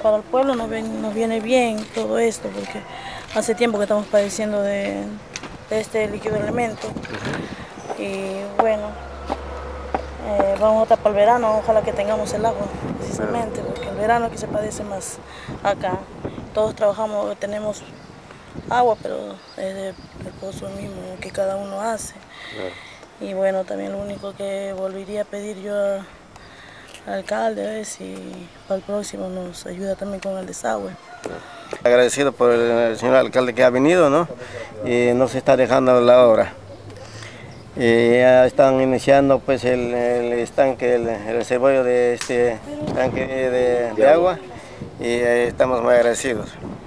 para el pueblo nos viene bien todo esto, porque hace tiempo que estamos padeciendo de este líquido elemento. Y bueno, vamos a estar para el verano, ojalá que tengamos el agua, precisamente, porque el verano es que se padece más acá. Todos trabajamos, tenemos agua, pero es del pozo mismo que cada uno hace. Y bueno, también lo único que volvería a pedir yo al alcalde, a ver si para el próximo nos ayuda también con el desagüe. Agradecido por el señor alcalde que ha venido, ¿no? Y nos está dejando la obra. Ya están iniciando pues el estanque, el reservorio de este tanque de agua, y estamos muy agradecidos.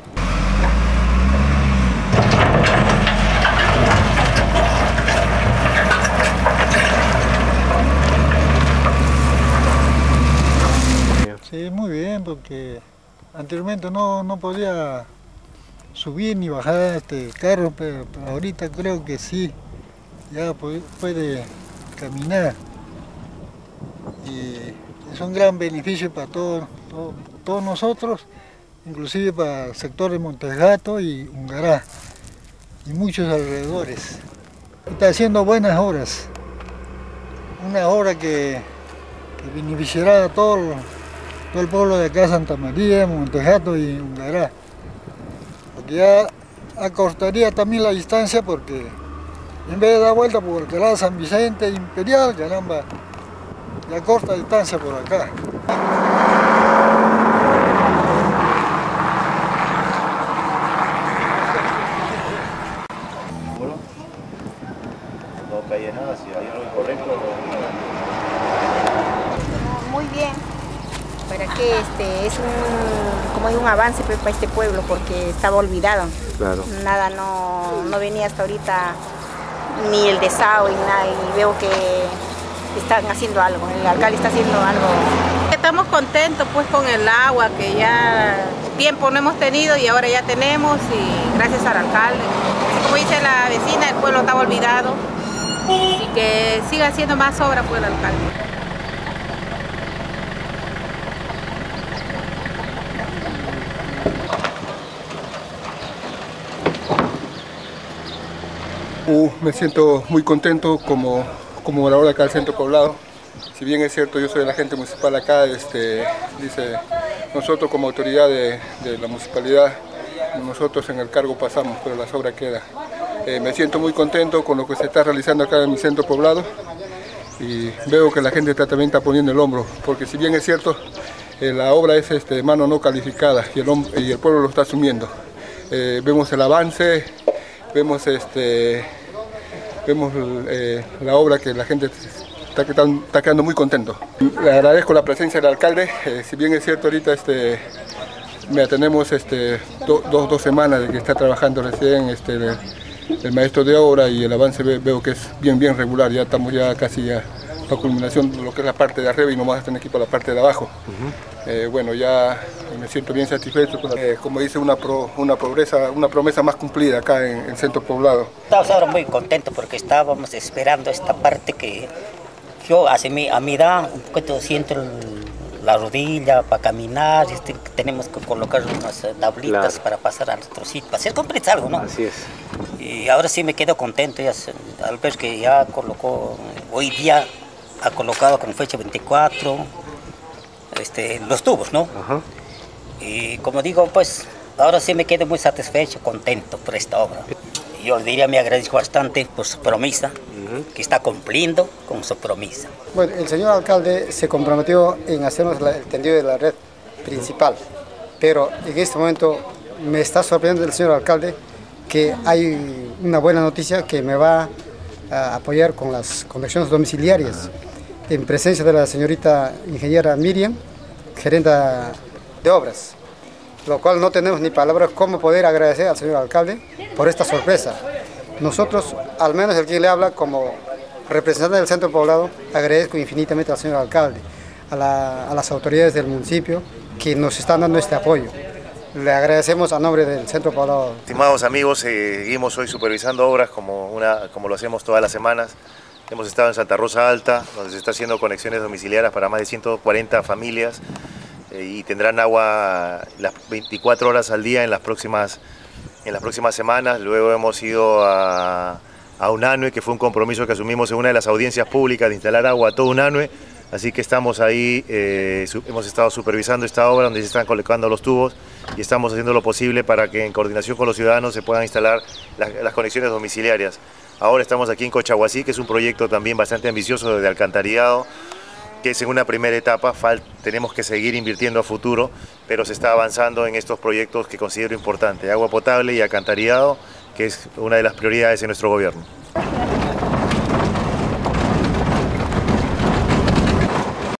Sí, muy bien, porque anteriormente no podía subir ni bajar este carro, pero ahorita creo que sí, ya puede caminar. Y es un gran beneficio para todos nosotros, inclusive para el sector de Montegato y Ungará y muchos alrededores. Está haciendo buenas obras, una obra que beneficiará a todo el pueblo de acá, Santa María, Montegato y Ungará. Porque ya acortaría también la distancia, porque en vez de dar vuelta por Alcalá, San Vicente, Imperial, caramba, ya corta distancia por acá. No cae nada, si hay algo incorrecto. Muy bien, para que es como hay un avance para este pueblo, porque estaba olvidado. Claro. Nada, no venía hasta ahorita ni el desagüe ni nada, y veo que están haciendo algo, el alcalde está haciendo algo. Estamos contentos pues con el agua, que ya tiempo no hemos tenido y ahora ya tenemos, y gracias al alcalde. Como dice la vecina, el pueblo estaba olvidado, y que siga haciendo más obras por el alcalde. Me siento muy contento como morador acá del centro poblado. Si bien es cierto, yo soy el agente municipal acá, dice, nosotros como autoridad de la municipalidad, nosotros en el cargo pasamos, pero las obras quedan. Me siento muy contento con lo que se está realizando acá en mi centro poblado, y veo que la gente también está poniendo el hombro, porque si bien es cierto, la obra es de mano no calificada y el pueblo lo está asumiendo. Vemos el avance, vemos la obra que la gente está quedando muy contento. Le agradezco la presencia del alcalde. Si bien es cierto, ahorita tenemos dos semanas de que está trabajando recién el maestro de obra, y el avance veo que es bien regular. Ya estamos casi a culminación de lo que es la parte de arriba, y nomás tener que ir para la parte de abajo. Bueno, ya me siento bien satisfecho, como dice, una promesa más cumplida acá en el centro poblado. Estamos ahora muy contentos porque estábamos esperando esta parte que yo a mi edad un poquito siento la rodilla para caminar, tenemos que colocar unas tablitas para pasar a nuestro sitio, para hacer completar algo, ¿no? Así es. Y ahora sí me quedo contento al ver que ya colocó, hoy día ha colocado con fecha 24, los tubos, ¿no? Ajá. Y como digo, pues ahora sí me quedo muy satisfecho, contento por esta obra. Yo le diría, me agradezco bastante por su promesa, que está cumpliendo con su promesa. Bueno, el señor alcalde se comprometió en hacernos el tendido de la red principal, pero en este momento me está sorprendiendo el señor alcalde que hay una buena noticia, que me va a apoyar con las conexiones domiciliarias, en presencia de la señorita ingeniera Miriam, gerenta de obras, lo cual no tenemos ni palabras cómo poder agradecer al señor alcalde por esta sorpresa. Nosotros, al menos el que le habla como representante del centro poblado, agradezco infinitamente al señor alcalde, a las autoridades del municipio que nos están dando este apoyo. Le agradecemos a nombre del centro poblado. Estimados amigos, seguimos hoy supervisando obras como lo hacemos todas las semanas. Hemos estado en Santa Rosa Alta, donde se está haciendo conexiones domiciliarias para más de 140 familias. y tendrán agua las 24 horas al día en las próximas semanas. Luego hemos ido a Unanue, que fue un compromiso que asumimos en una de las audiencias públicas de instalar agua a todo Unanue. Así que estamos ahí, hemos estado supervisando esta obra donde se están colocando los tubos y estamos haciendo lo posible para que en coordinación con los ciudadanos se puedan instalar las conexiones domiciliarias. Ahora estamos aquí en Cochahuasi, que es un proyecto también bastante ambicioso de alcantarillado, que es en una primera etapa, tenemos que seguir invirtiendo a futuro, pero se está avanzando en estos proyectos que considero importantes, agua potable y alcantarillado, que es una de las prioridades de nuestro gobierno.